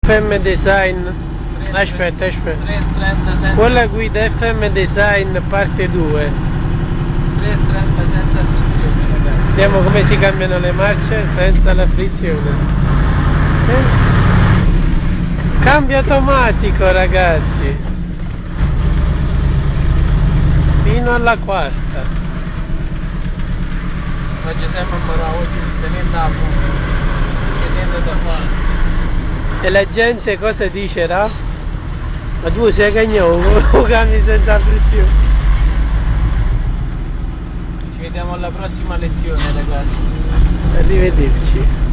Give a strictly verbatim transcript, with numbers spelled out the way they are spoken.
F M Design. Aspetta, aspetta. tre trenta senza... Quella guida F M Design parte due. tre trenta senza frizione, ragazzi. Vediamo come si cambiano le marce senza la frizione. Cambio automatico, ragazzi. Fino alla quarta. Oggi siamo bravo, oggi se ne andiamo. Chiedendo da fare. E la gente cosa dicerà? Ma tu sei cagnoso, lo cambi senza frizione. Ci vediamo alla prossima lezione, ragazzi. Arrivederci.